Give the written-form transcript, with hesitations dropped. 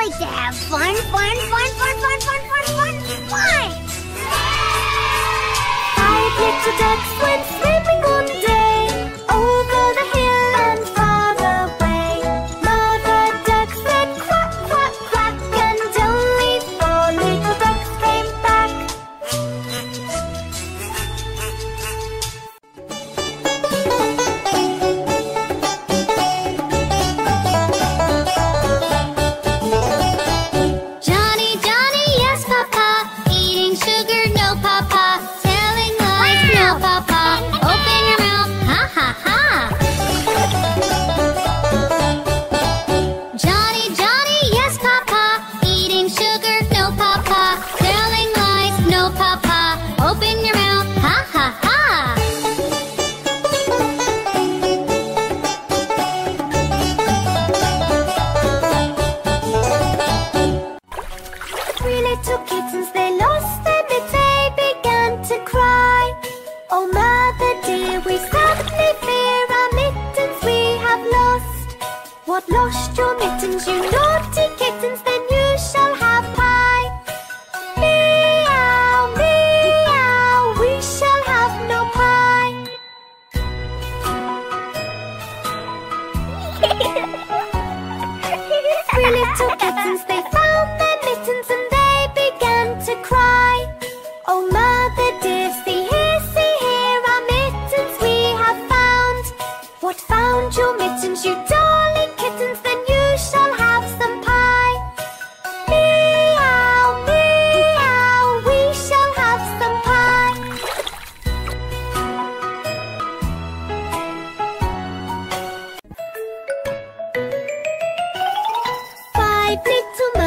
like to have fun, fun, fun, fun, fun, fun, fun, fun, fun! 5 little ducks went swimming one day over the hill and far away. Mother duck said quack, quack, quack, and only 4 little ducks came back. Johnny, Johnny, yes, Papa. Eating sugar, no, Papa. Telling lies, no, Papa. Open your mouth, ha, ha, ha. Johnny, Johnny, yes, Papa. Eating sugar, no, Papa. Telling lies, no, Papa. Open your mouth, ha, ha, ha. 3 little kittens, they lost their mitts, they began to cry. Oh, mother dear, we sadly fear our mittens we have lost. What, lost your mittens, you naughty kittens? Then you shall have pie. Meow, meow, we shall have no pie. 3 little kittens, they found their mittens and they began to cry. Oh, mother dear, see here, our mittens we have found. What, found your mittens, you darling kittens? Then you shall have some pie. Meow, meow, we shall have some pie. 5 little